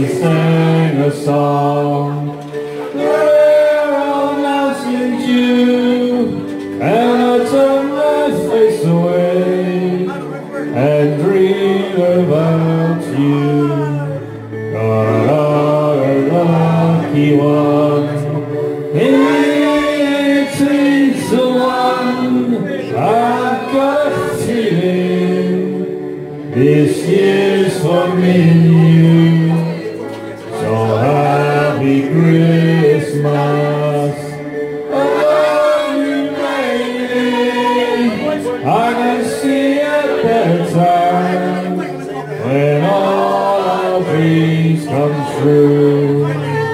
sang a song. We're all Mountain Dew, and I turn my face away and dream about you. God, a lucky one. It's the one I've got a feeling this year's for me and you. So happy Christmas. Oh, you lady, I can see a better time when all our dreams come true.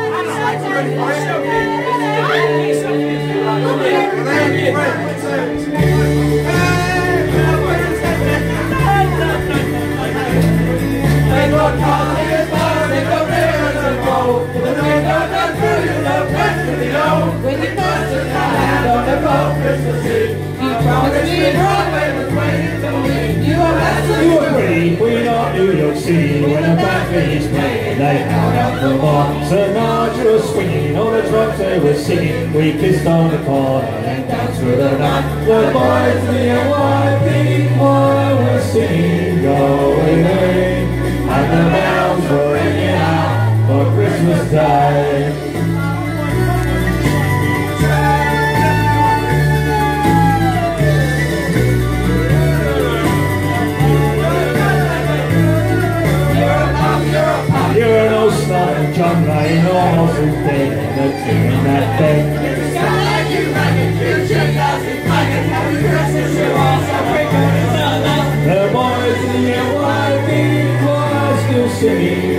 When you pass the time on the boat Christmas Eve, you promised me a Broadway was waiting for me. You are absolutely free. Queen of New York City when the band finished playing. They held out the bar. Sinatra was swinging on the drums they were singing. We kissed on the corner and danced through the night. The boys in the NYP choir were singing Going Away, and the bells were ringing out for Christmas Day. John Ryan almost in bed, and a king in that bed. It's kind of like you, Megan. You check out the fire. Happy Christmas, you all celebrate. The boys in the NYP choir still singing